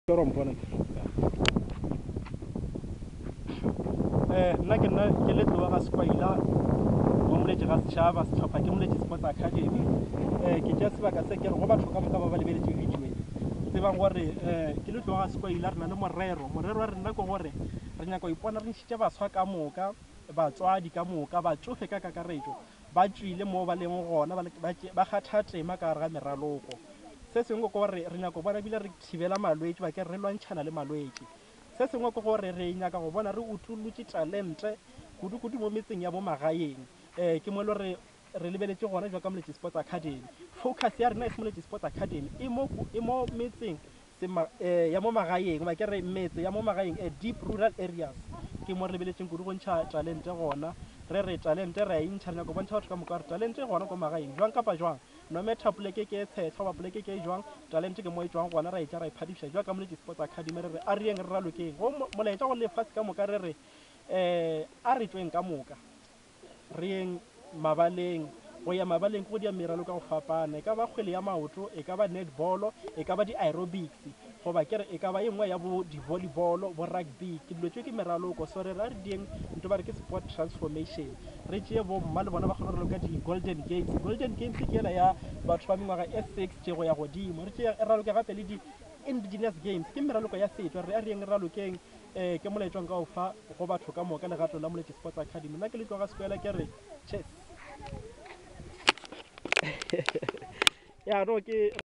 nna ke le tloga ga Sekwaila mo moletše ga setšhaba setlhopha ke moletše Sports Academy ke tšea sebaka se ke re go batho ka moka ba ba lebeletše video e tsebang gore ke le tloga ga Sekwaila re na le morero wa rena ke gore re nyaka go ipona re ntšhitše baswa ka moka batswadi ka moka batsofe ka kakaretšo ba tswile mo ba leng gona ba kgatha tema ka gare ga meraloko se sengwe ke gore re nyaka go bona ebile re thibela malwetse ba ke re lwantšhana le malwetse se sengwe ke gore re nyaka go bona re utolotše talente kudu-kudu mo metseng ya mo magaeng ke mo le re lebeletše gona jwa ka Moletše Sports Academy focus ya rena e se Moletše Sports Academy e mo metseng ya mo magaeng ba ke re metse ya mo magaeng deep rural areas ke mo re lebeletšeng kudu go ntšha talente gona re talente re a intšha re nyaka go bontšha batho ka moka gore talente gona ko magaeng jwang kapa jwang no matter poleke ke e tshetlha goba poleke ke e jwang talente ke mo e tswang gona ra e tša ra iphadiša jwa ka Moletše Sports Academy re re a re yeng re ralokeng go molaetša go lefase ka moka re re a re tsweng ka moka re yeng mabaleng go ya mabaleng go dia meralo ka go fapana e ka ba kgwele ya maoto e ka ba netball e ka ba di-aerobics goba ke re e ka ba e nngwe ya bo di-volleyball bo rugby ke dilo tšeo ke meraloko so re ra re dieng nto ba re ke sport transformation re tšee bo mma le bona ba kgona go raloka di-golden games ke ela ya batho ba mengwaga e 60 go ya godimo re tšee raloke gape le di-indigenous games ke meraloko ya setso re a rieng re ralokeng ke molaetšwang ka go fa go batho ka moka legato la Moletše Sports Academy nna ke le tloga Sekwaila ke re chess ya no ke